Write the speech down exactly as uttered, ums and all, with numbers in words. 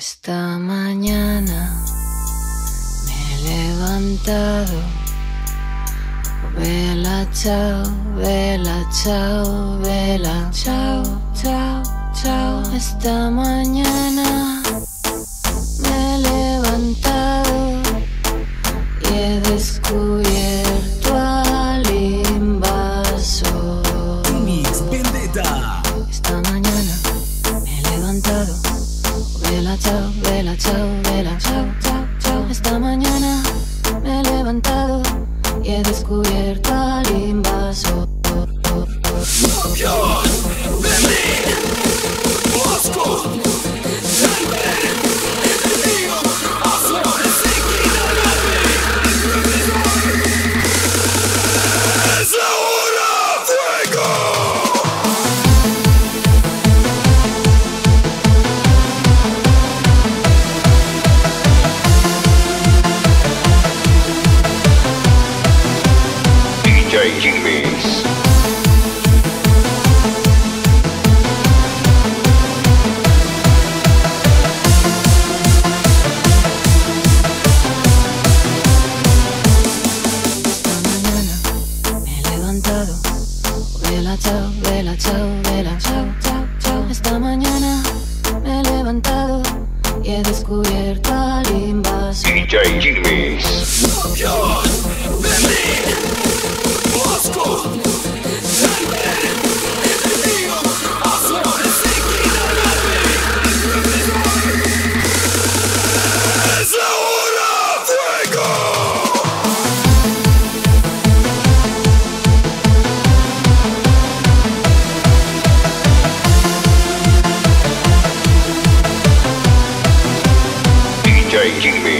Esta mañana me he levantado, vela, chao, vela, chao, vela, chao, chao, chao. Esta mañana me he levantado y he descubierto al invasor. Mix Vendetta. Esta mañana me he levantado, vela, chao, vela, chao, vela, chao, chao, chao. Esta mañana me he levantado y he descubierto al invasor. Tokyo, Berlin, Moscow, Denver, enemigo, Azores, es la hora, fuego. D J G-Mix. Vela, chao, vela, chao, vela, chao, chao, chao. Esta mañana me he levantado y he descubierto al invasor. D J G-Mix. Tokyo, Berlin, Moscow, Denver, enemigo, Azores, es la hora, fuego. D J G-Mix.